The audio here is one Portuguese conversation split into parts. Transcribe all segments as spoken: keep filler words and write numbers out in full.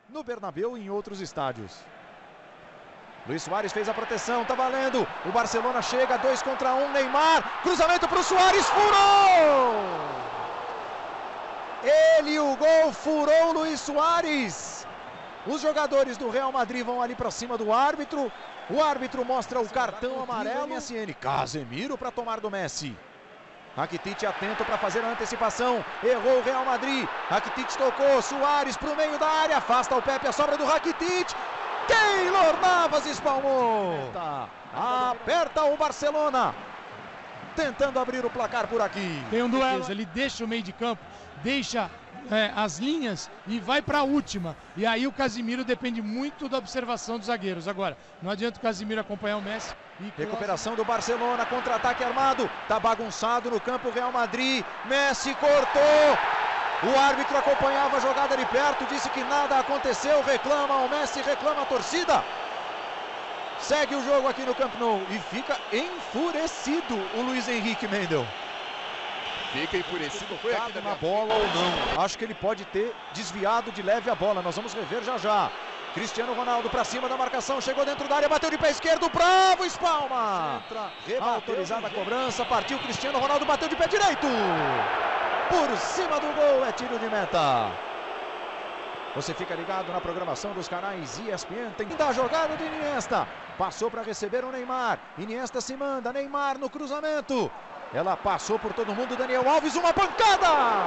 no Bernabéu e em outros estádios. Luis Suárez fez a proteção, tá valendo. O Barcelona chega, dois contra um, Neymar, cruzamento para o Suárez, furou! Ele, o gol, furou Luis Suárez. Os jogadores do Real Madrid vão ali para cima do árbitro. O árbitro mostra o cartão amarelo. M S N, Casemiro para tomar do Messi. Rakitic atento para fazer a antecipação. Errou o Real Madrid. Rakitic tocou. Suárez para o meio da área. Afasta o Pepe. A sobra do Rakitic. Keylor Navas espalmou. Aperta o Barcelona. Tentando abrir o placar por aqui. Tem um duelo. Ele deixa o meio de campo. Deixa é, as linhas e vai para a última. E aí o Casemiro depende muito da observação dos zagueiros. Agora, não adianta o Casemiro acompanhar o Messi. E recuperação do Barcelona, contra-ataque armado. Tá bagunçado no campo Real Madrid. Messi cortou. O árbitro acompanhava a jogada de perto, disse que nada aconteceu. Reclama o Messi, reclama a torcida. Segue o jogo aqui no Camp Nou e fica enfurecido o Luiz Henrique Mendel. Fica enfurecido, foi aqui na bola ou não. Acho que ele pode ter desviado de leve a bola. Nós vamos rever já já. Cristiano Ronaldo para cima da marcação, chegou dentro da área, bateu de pé esquerdo, bravo, espalma. Autorizada a cobrança, partiu Cristiano Ronaldo, bateu de pé direito. Por cima do gol, é tiro de meta. Você fica ligado na programação dos canais E S P N. Tem da jogada de Iniesta. Passou para receber o Neymar. Iniesta se manda, Neymar no cruzamento. Ela passou por todo mundo, Daniel Alves, uma pancada!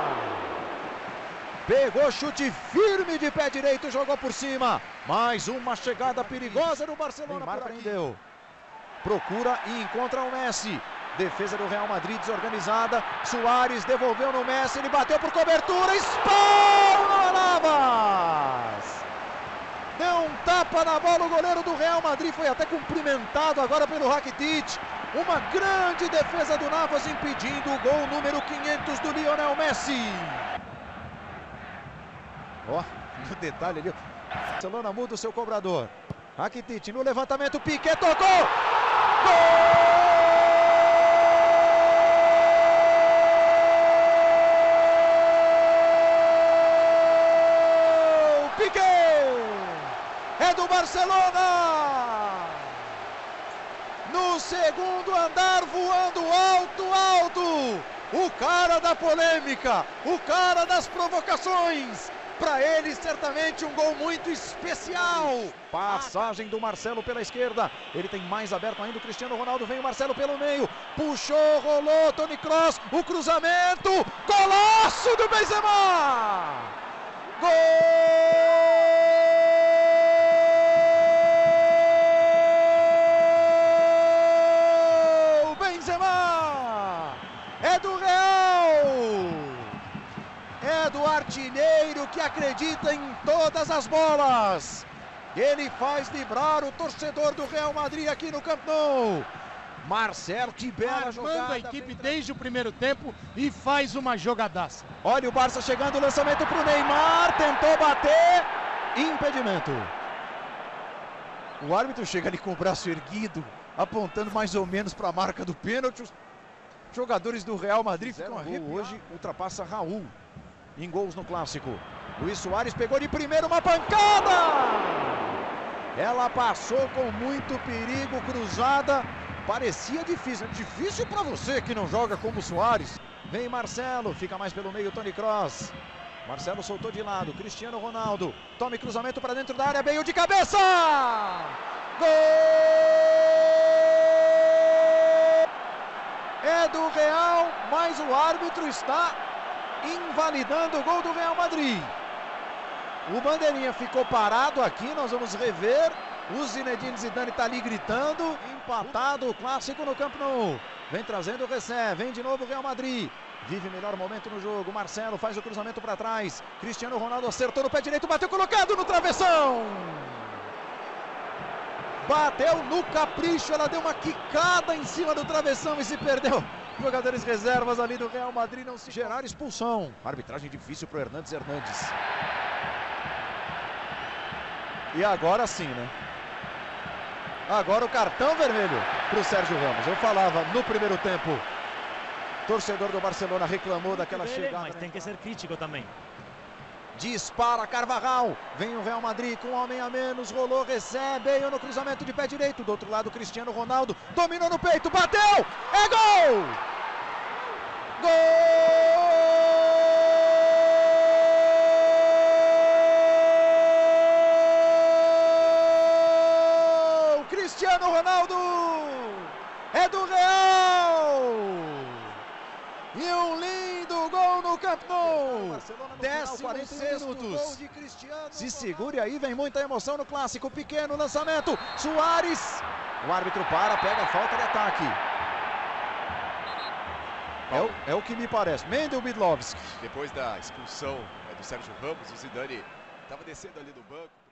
Pegou chute firme de pé direito, jogou por cima. Mais uma chegada perigosa do Barcelona. Neymar prendeu. Procura e encontra o Messi. Defesa do Real Madrid desorganizada. Suárez devolveu no Messi, ele bateu por cobertura. Espalma Navas! Deu um tapa na bola o goleiro do Real Madrid. Foi até cumprimentado agora pelo Rakitic. Uma grande defesa do Navas impedindo o gol número quinhentos do Lionel Messi. Ó, oh, no detalhe ali. Barcelona muda o seu cobrador. Rakitic no levantamento, Piqué tocou. Gol! Piqué! É do Barcelona! No segundo andar, voando alto, alto. O cara da polêmica, o cara das provocações. Para ele, certamente, um gol muito especial. Passagem do Marcelo pela esquerda. Ele tem mais aberto ainda o Cristiano Ronaldo. Vem o Marcelo pelo meio. Puxou, rolou, Toni Kroos. O cruzamento. Golaço do Benzema! Gol! Benzema! É do Real! É do artilheiro que acredita em todas as bolas. Ele faz vibrar o torcedor do Real Madrid aqui no Camp Nou. Marcelo, que bela jogada. Armando a equipe desde o primeiro tempo e faz uma jogadaça. Olha o Barça chegando, lançamento para o Neymar, tentou bater, impedimento. O árbitro chega ali com o braço erguido, apontando mais ou menos para a marca do pênalti. Os jogadores do Real Madrid ficam arrepiados. Hoje ultrapassa Raul em gols no Clássico. Luis Suárez pegou de primeiro uma pancada. Ela passou com muito perigo, cruzada. Parecia difícil. Difícil para você que não joga como o Suárez. Vem Marcelo, fica mais pelo meio Toni Kroos. Marcelo soltou de lado, Cristiano Ronaldo. Tome cruzamento para dentro da área, veio de cabeça. Gol! É do Real, mas o árbitro está invalidando o gol do Real Madrid. O bandeirinha ficou parado aqui, nós vamos rever. O Zinedine Zidane está ali gritando. Empatado o Clássico no Camp Nou. Vem trazendo o Recé, vem de novo o Real Madrid. Vive melhor momento no jogo. Marcelo faz o cruzamento para trás. Cristiano Ronaldo acertou no pé direito, bateu colocado no travessão. Bateu no capricho, ela deu uma quicada em cima do travessão e se perdeu. Jogadores reservas ali do Real Madrid não se gerar expulsão. Arbitragem difícil para o Hernandes Hernandes. E agora sim, né? Agora o cartão vermelho para o Sérgio Ramos. Eu falava no primeiro tempo, torcedor do Barcelona reclamou daquela chegada. Mas tem que ser crítico também. Dispara Carvajal. Vem o Real Madrid com um homem a menos. Rolou, recebe. Bale no cruzamento de pé direito. Do outro lado, Cristiano Ronaldo. Dominou no peito. Bateu. É gol! Gol! Cristiano Ronaldo! É do Real! E um lindo gol no Camp Nou. décimo sexto minutos. Se segure aí, vem muita emoção no clássico. Pequeno lançamento. Suárez. O árbitro para, pega a falta de ataque. É o, é o que me parece. Mendel Bidlovski. Depois da expulsão é, do Sérgio Ramos, o Zidane estava descendo ali do banco.